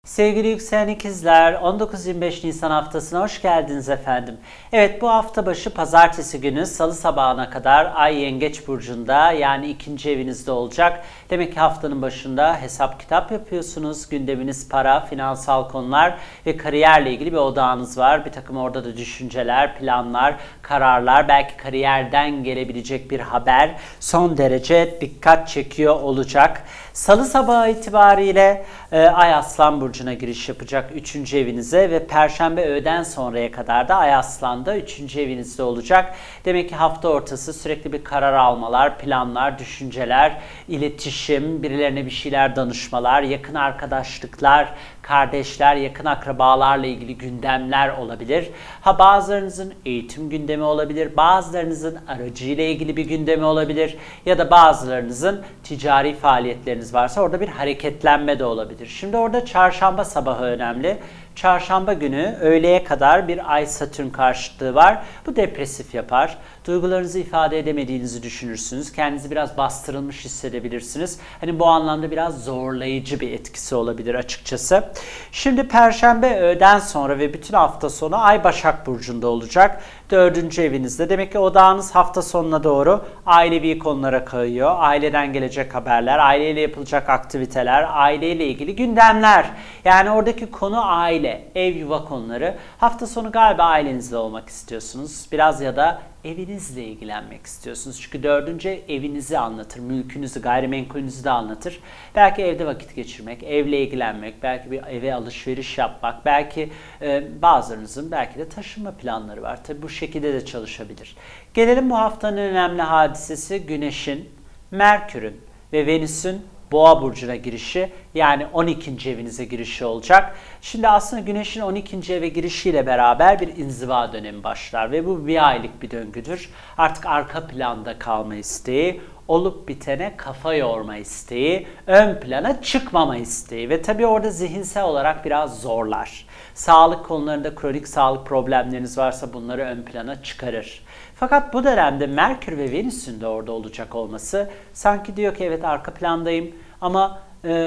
Sevgili yükselen ikizler, 19-25 Nisan haftasına hoş geldiniz efendim. Evet, bu hafta başı pazartesi günü salı sabahına kadar Ay Yengeç Burcu'nda, yani ikinci evinizde olacak. Demek ki haftanın başında hesap kitap yapıyorsunuz. Gündeminiz para, finansal konular ve kariyerle ilgili bir odağınız var. Bir takım orada da düşünceler, planlar, kararlar, belki kariyerden gelebilecek bir haber son derece dikkat çekiyor olacak. Salı sabahı itibariyle Ay Aslan Burcu'na giriş yapacak 3. evinize ve Perşembe öğleden sonraya kadar da Ay Aslan'da 3. evinizde olacak. Demek ki hafta ortası sürekli bir karar almalar, planlar, düşünceler, iletişim, birilerine bir şeyler danışmalar, yakın arkadaşlıklar, kardeşler, yakın akrabalarla ilgili gündemler olabilir. Bazılarınızın eğitim gündemi olabilir, bazılarınızın aracıyla ilgili bir gündemi olabilir ya da bazılarınızın ticari faaliyetleriniz varsa orada bir hareketlenme de olabilir. Şimdi orada çarşamba sabahı önemli. Çarşamba günü öğleye kadar bir Ay-Satürn karşıtlığı var. Bu depresif yapar. Duygularınızı ifade edemediğinizi düşünürsünüz. Kendinizi biraz bastırılmış hissedebilirsiniz. Hani bu anlamda biraz zorlayıcı bir etkisi olabilir açıkçası. Şimdi Perşembe öğleden sonra ve bütün hafta sonu Ay Başak Burcu'nda olacak. 4. evinizde. Demek ki odağınız hafta sonuna doğru ailevi konulara kayıyor. Aileden gelecek haberler, aileyle yapılacak aktiviteler, aileyle ilgili gündemler. Yani oradaki konu aile, ev, yuva konuları. Hafta sonu galiba ailenizle olmak istiyorsunuz. Biraz ya da evinizle ilgilenmek istiyorsunuz. Çünkü 4. evinizi anlatır, mülkünüzü, gayrimenkulünüzü de anlatır. Belki evde vakit geçirmek, evle ilgilenmek, belki bir eve alışveriş yapmak, belki bazılarınızın belki de taşınma planları var. Tabii bu şekilde de çalışabilir. Gelelim bu haftanın önemli hadisesi Güneş'in, Merkür'ün ve Venüs'ün Boğa burcuna girişi, yani 12. evinize girişi olacak. Şimdi aslında Güneş'in 12. eve girişiyle beraber bir inziva dönemi başlar ve bu bir aylık bir döngüdür. Artık arka planda kalma isteği, olup bitene kafa yorma isteği, ön plana çıkmama isteği ve tabii orada zihinsel olarak biraz zorlar. Sağlık konularında kronik sağlık problemleriniz varsa bunları ön plana çıkarır. Fakat bu dönemde Merkür ve Venüs'ün de orada olacak olması sanki diyor ki evet arka plandayım ama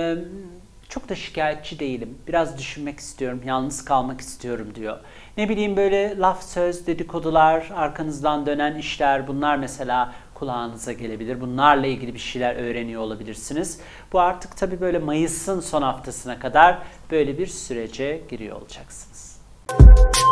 çok da şikayetçi değilim. Biraz düşünmek istiyorum, yalnız kalmak istiyorum diyor. Ne bileyim böyle laf söz, dedikodular, arkanızdan dönen işler, bunlar mesela kulağınıza gelebilir. Bunlarla ilgili bir şeyler öğreniyor olabilirsiniz. Bu artık tabii böyle Mayıs'ın son haftasına kadar böyle bir sürece giriyor olacaksınız.